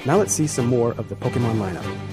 Now let's see some more of the Pokemon lineup.